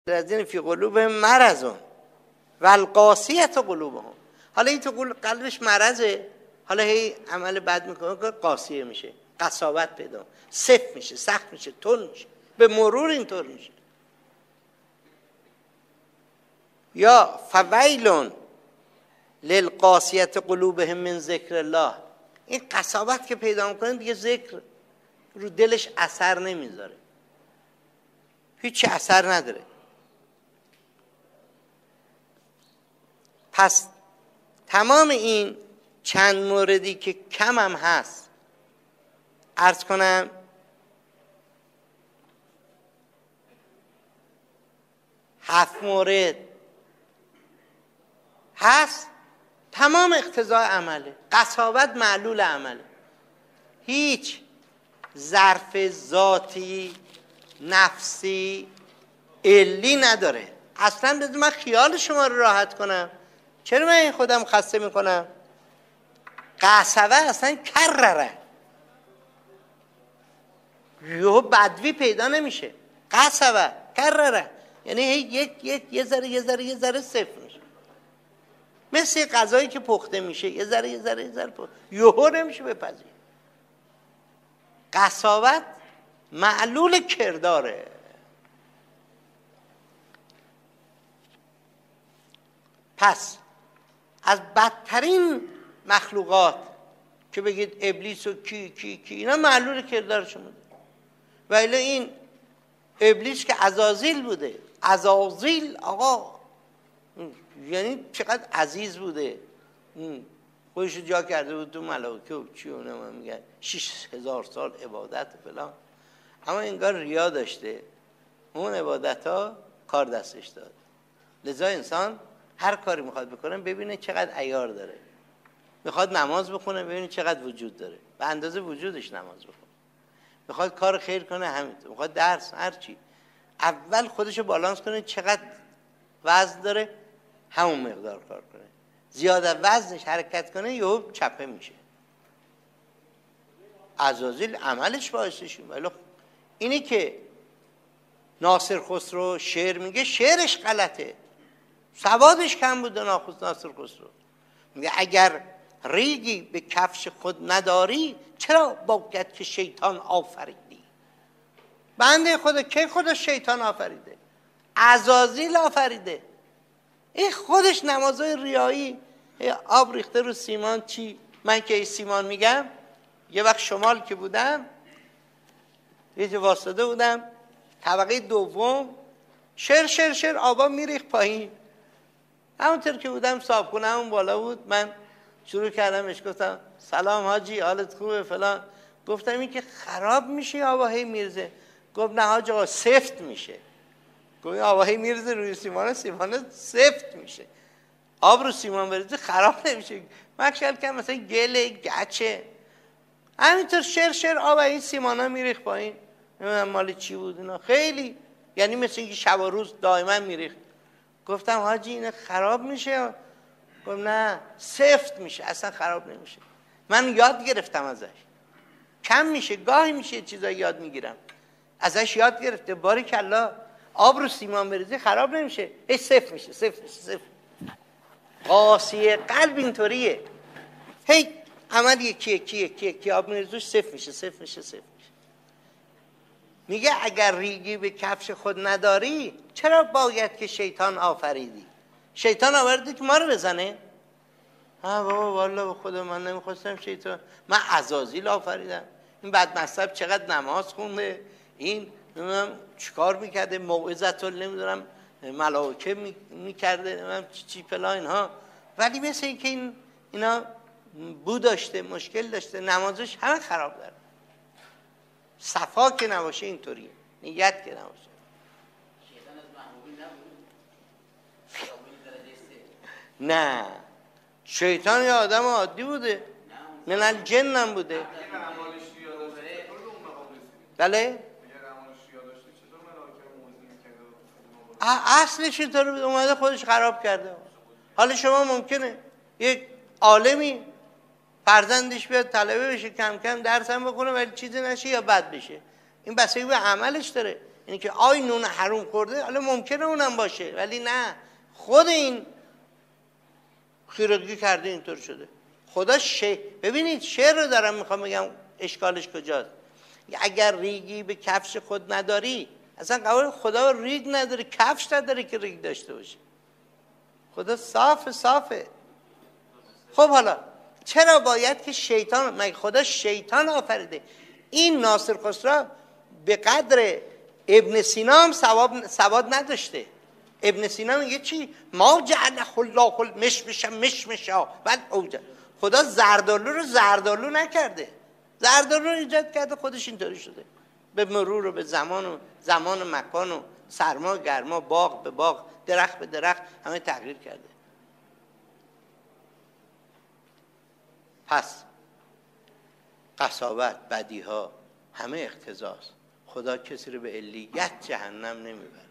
الذین فی قلوبهم مرض و القاسیة قلوبهم. حالا این تو قلبش مرضه، حالا هی عمل بد میکنه که قاسیه میشه، قساوت پیدا، سفت میشه، سخت میشه، تند میشه، به مرور اینطور میشه. یا فویل للقاسیة قلوبهم من ذکر الله. این قساوت که پیدا میکنه دیگه ذکر رو دلش اثر نمیذاره، هیچ اثر نداره. پس تمام این چند موردی که کم هم هست، عرض کنم هفت مورد هست، تمام اقتضای عمله. قساوت معلول عمله، هیچ ظرف ذاتی نفسی علی نداره. اصلا بذار من خیال شما رو راحت کنم، چرا من این خودم خسته میکنم؟ قسوه اصلا کرره، یهو بدوی پیدا نمیشه. قسوه کرره یعنی یه ذره صفر میشه، مثل غذایی که پخته میشه یه ذره پخته، یهو نمیشه بپذیر. قساوت معلول کرداره. پس از بدترین مخلوقات که بگید ابلیس و کی اینا معلول کردارشون بوده. و الا این ابلیس که عزازیل بوده، عزازیل آقا یعنی چقدر عزیز بوده، خودش جا کرده بود تو ملائکه و چی اونه من میگن 6000 سال عبادت فلان، اما انگار ریا داشته، اون عبادت ها کار دستش داد. لذا انسان هر کاری میخواد بکنه ببینه چقدر عیار داره، میخواد نماز بخونه ببینه چقدر وجود داره، به اندازه وجودش نماز بخونه، میخواد کار خیر کنه همینطور، میخواد درس هر چی، اول خودشو بالانس کنه چقدر وزن داره همون مقدار کار کنه. زیاده وزنش حرکت کنه یهو چپه میشه. عزازیل عملش باعثش ولی اینی که ناصر خسرو شعر میگه شعرش غلطه، سوادش کم بوده. ناصر خسرو میگه اگر ریگی به کفش خود نداری چرا باید که شیطان آفریدی؟ بنده خدا که خودش شیطان آفریده، عزازیل آفریده. این خودش نمازهای ریایی آب ریخته رو سیمان. چی؟ من که سیمان میگم، یه وقت شمال که بودم یه جا واسطه بودم طبقه دوم، شر آبا میریخت پایین، همونطور که بودم صابخونه همون بالا بود. من شروع کردمش گفتم سلام حاجی حالت خوبه فلان، گفتم این که خراب میشه آبا هی میرزه. گفت نه حاج آقا سفت میشه. گفت آبا هی میرزه روی سیمان سفت میشه، آب رو سیمان بریزه خراب نمیشه. من خیال کردم مثلا گله گچه، همینطور شر آب این سیمانا میریخت پایین. نمیدونم مال چی بود اینا، خیلی یعنی مثل اینکه شب و روز دائما میریخت. گفتم حاجی این خراب میشه؟ گفت نه سفت میشه، اصلا خراب نمیشه. من یاد گرفتم ازش، کم میشه، گاهی میشه چیزایی یاد میگیرم ازش، یاد گرفته. باریکالله آب رو سیمان بریزی خراب نمیشه، هیچ سفت میشه. قاسیه قلب اینطوریه، هی عمل یکی آب میریزوش سفت میشه. میگه اگر ریگی به کفش خود نداری چرا باید که شیطان آفریدی؟ شیطان آوردی که ما رو بزنه؟ ها بابا والله به خدا من نمیخواستم شیطان، من عزازیل آفریدم. این بدمذهب چقدر نماز خونده، این نمیدونم چیکار میکرده، موعظت نمیدونم ملائکه میکرده، نمیدونم چی فلان اینها، ولی مثل این که اینا بو داشته، مشکل داشته، نمازش همه خراب داره. صفا که نباشه اینطوریه، نیت که نباشه. شیطان از محبوبی نبود؟ نه شیطان یه آدم عادی بوده، من الجن هم بوده. بله اصلش اینطور بود، اومده خودش خراب کرده. حالا شما ممکنه یک عالمی فرزندش بیاد طلبه بشه، کم کم درس هم بخونه ولی چیزی نشه یا بد بشه، این بستگی به عملش داره. اینی که آی نون حروم خورده، حالا ممکنه اونم باشه ولی نه، خود این خیرگی کرده اینطور شده. خدا ببینید شعر رو دارم میخوام بگم اشکالش کجاست. اگر ریگی به کفش خود نداری، اصلا قبول خدا ریگ نداره، کفش نداره که ریگ داشته باشه. خدا صافه. خب حالا چرا باید که شیطان، مگه خدا شیطان آفریده؟ این ناصر خسرو به قدر ابن سینا هم سواد نداشته. ابن سینا میگه چی؟ ما جعل الله مشمشا بعد اوجه. خدا زردالو رو زردالو نکرده، زردالو رو ایجاد کرده، خودش اینطوری شده. به مرور و به زمان و مکان و سرما گرما، باغ به باغ، درخت به درخت، همه تغییر کرده. پس قساوت، بدیها، همه اقتضاست. خدا کسی رو به علیت جهنم نمیبره.